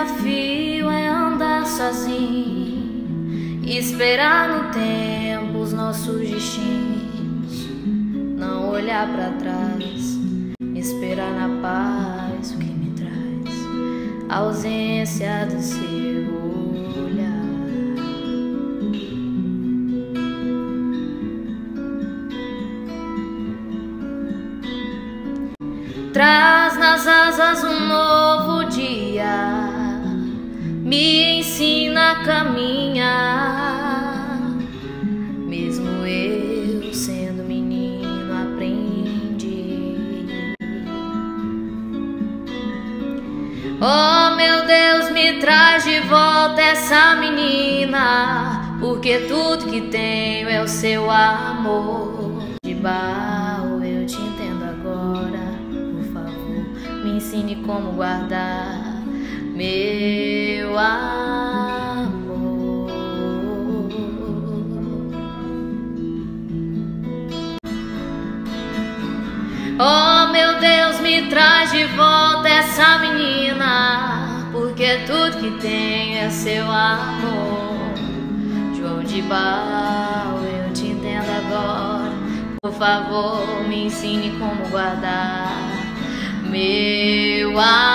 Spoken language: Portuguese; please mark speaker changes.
Speaker 1: desafio é andar sozinho, esperar no tempo os nossos destinos, não olhar pra trás, esperar na paz o que me traz, a ausência do seu olhar. Traz nas asas um novo dia, me ensina a caminhar. Mesmo eu sendo menino, aprendi. Oh meu Deus, me traz de volta essa menina, porque tudo que tenho é o seu amor. De barro eu te entendo agora, me ensine como guardar meu amor. Oh meu Deus, me traz de volta essa menina, porque tudo que tenho é seu amor. João de Barro, eu te entendo agora, por favor, me ensine como guardar meu amor.